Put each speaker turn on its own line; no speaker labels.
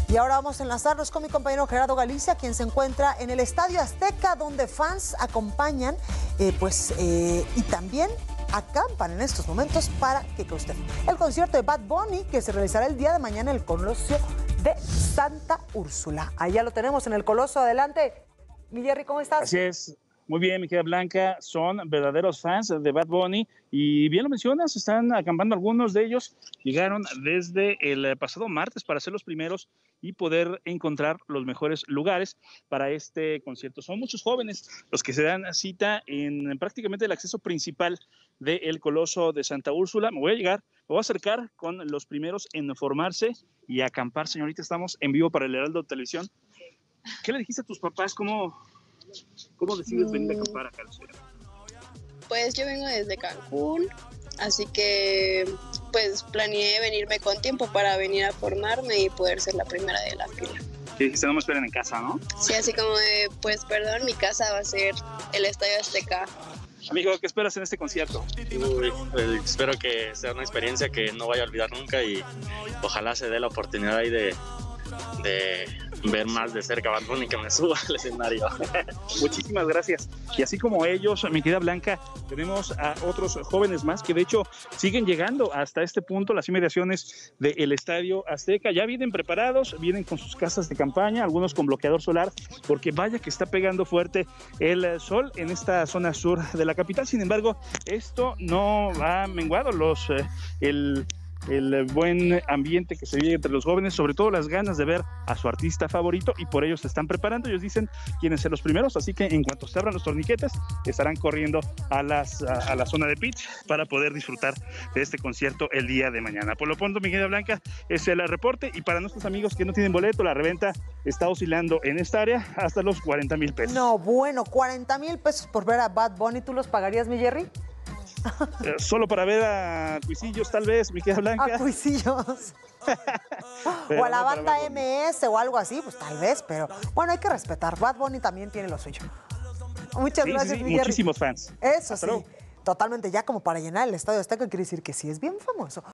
Y ahora vamos a enlazarnos con mi compañero Gerardo Galicia, quien se encuentra en el Estadio Azteca, donde fans acompañan y también acampan en estos momentos para que usted el concierto de Bad Bunny, que se realizará el día de mañana en el Coloso de Santa Úrsula. Allá lo tenemos en el Coloso. Adelante, mi Jerry, ¿cómo estás?
Así es. Muy bien, mi querida Blanca, son verdaderos fans de Bad Bunny y bien lo mencionas, están acampando algunos de ellos, llegaron desde el pasado martes para ser los primeros y poder encontrar los mejores lugares para este concierto. Son muchos jóvenes los que se dan cita en prácticamente el acceso principal del Coloso de Santa Úrsula. Me voy a acercar con los primeros en formarse y acampar. Señorita, estamos en vivo para el Heraldo Televisión. ¿Qué le dijiste a tus papás? ¿Cómo decides venir a acampar acá a la ciudad?
Pues yo vengo desde Cancún, así que pues planeé venirme con tiempo para venir a formarme y poder ser la primera de la fila.
¿Qué dijiste? No me esperen en casa, ¿no?
Sí, así como de, pues perdón, mi casa va a ser el Estadio Azteca.
Amigo, ¿qué esperas en este concierto?
Espero que sea una experiencia que no vaya a olvidar nunca y ojalá se dé la oportunidad ahí de ver más de cerca a Bad Bunny, que me suba al escenario.
Muchísimas gracias. Y así como ellos, mi querida Blanca, tenemos a otros jóvenes más que de hecho siguen llegando hasta este punto, las inmediaciones del Estadio Azteca. Ya vienen preparados, vienen con sus casas de campaña, algunos con bloqueador solar, porque vaya que está pegando fuerte el sol en esta zona sur de la capital. Sin embargo, esto no ha menguado el buen ambiente que se vive entre los jóvenes, sobre todo las ganas de ver a su artista favorito, y por ello se están preparando. Ellos dicen quieren ser los primeros, así que en cuanto se abran los torniquetes estarán corriendo a la zona de pitch para poder disfrutar de este concierto el día de mañana. Por lo pronto, mi querida Blanca, es el reporte, y para nuestros amigos que no tienen boleto, la reventa está oscilando en esta área hasta los 40,000 pesos.
No, bueno, 40,000 pesos por ver a Bad Bunny, ¿tú los pagarías, mi Jerry?
Solo para ver a Cuisillos, tal vez, mi querida Blanca.
A Cuisillos. O a la banda MS o algo así, pues tal vez, pero bueno, hay que respetar. Bad Bunny también tiene lo suyo. Muchas gracias, mi Jerry.
Muchísimos fans.
Eso
Hasta
sí,
luego.
totalmente, ya como para llenar el Estadio Azteca, quiere decir que sí es bien famoso.